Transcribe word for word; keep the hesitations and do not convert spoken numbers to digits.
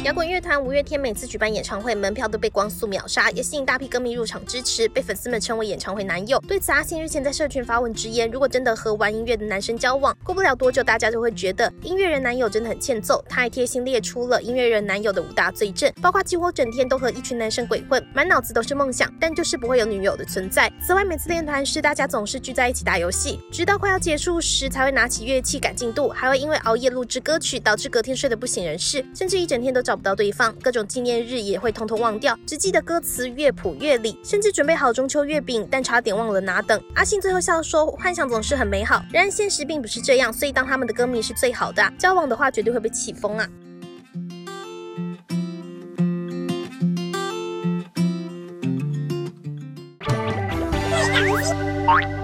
摇滚乐团五月天每次举办演唱会，门票都被光速秒杀，也吸引大批歌迷入场支持，被粉丝们称为演唱会男友。对此，阿信日前在社群发文直言，如果真的和玩音乐的男生交往，过不了多久大家就会觉得音乐人男友真的很欠揍。他还贴心列出了音乐人男友的五大罪证，包括几乎整天都和一群男生鬼混，满脑子都是梦想，但就是不会有女友的存在。此外，每次练团时，大家总是聚在一起打游戏，直到快要结束时才会拿起乐器赶进度，还会因为熬夜录制歌曲，导致隔天睡得不省人事，甚至一整天都找不到对方。各种纪念日也会通通忘掉，只记得歌词、乐谱、乐理，甚至准备好中秋月饼，但差点忘了拿等。阿信最后笑说，幻想总是很美好，然而现实并不是这样，所以当他们的歌迷是最好的、啊，交往的话绝对会被气疯啊。 Thank you.